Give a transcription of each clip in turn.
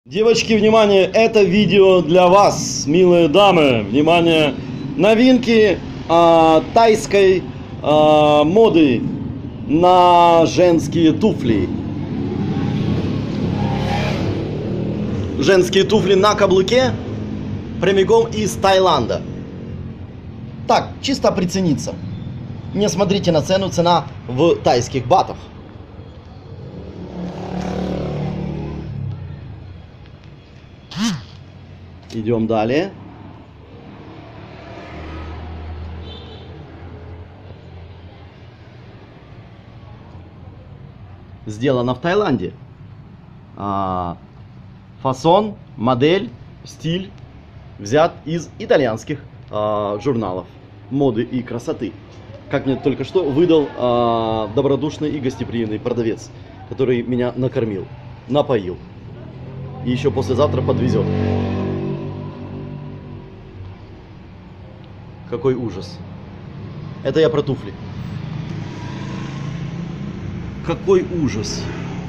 Девочки, внимание, это видео для вас, милые дамы. Внимание, новинки тайской моды на женские туфли. Женские туфли на каблуке, прямиком из Таиланда. Так, чисто прицениться. Не смотрите на цену, цена в тайских батах. Идем далее. Сделано в Таиланде. Фасон, модель, стиль взят из итальянских журналов моды и красоты. Как мне только что выдал добродушный и гостеприимный продавец, который меня накормил, напоил. И еще послезавтра подвезет. Какой ужас. Это я про туфли. Какой ужас.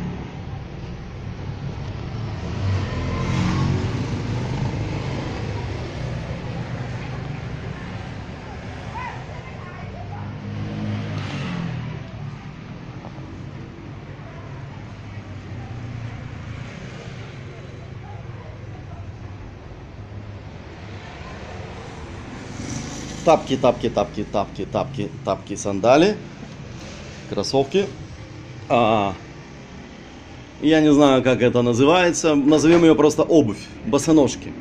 Тапки, тапки, тапки, тапки, тапки, тапки, сандали, кроссовки. Я не знаю, как это называется. Назовем ее просто обувь, босоножки.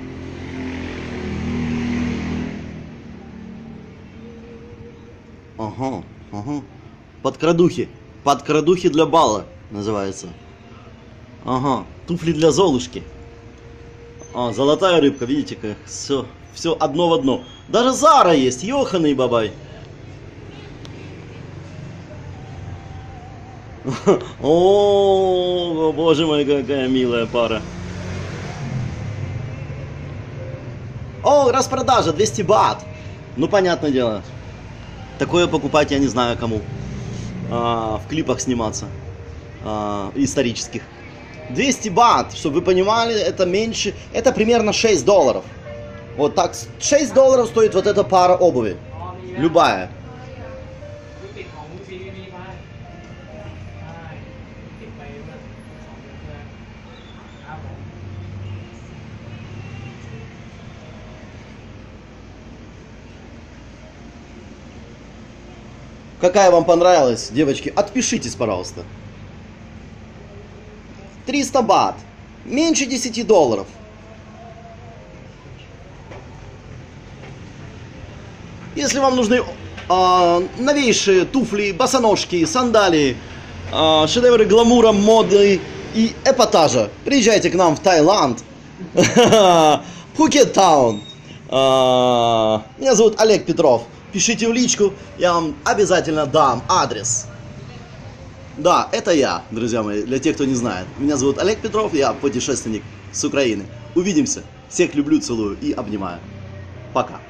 Ага, ага. Подкрадухи. Подкрадухи для бала называется. Ага, туфли для Золушки. Золотая рыбка, видите, как все одно в одно. Даже Зара есть, ёханый бабай. О, боже мой, какая милая пара. О, распродажа, 200 бат. Ну, понятное дело. Такое покупать я не знаю кому. В клипах сниматься. Исторических. 200 бат, чтобы вы понимали, это меньше, это примерно $6. Вот так, $6 стоит вот эта пара обуви. Любая. Какая вам понравилась, девочки? Отпишитесь, пожалуйста. 300 бат. Меньше $10. Если вам нужны новейшие туфли, босоножки, сандалии, шедевры гламура, моды и эпатажа, приезжайте к нам в Таиланд, Пхукет Таун. Меня зовут Олег Петров. Пишите в личку, я вам обязательно дам адрес. Да, это я, друзья мои, для тех, кто не знает. Меня зовут Олег Петров, я путешественник с Украины. Увидимся. Всех люблю, целую и обнимаю. Пока.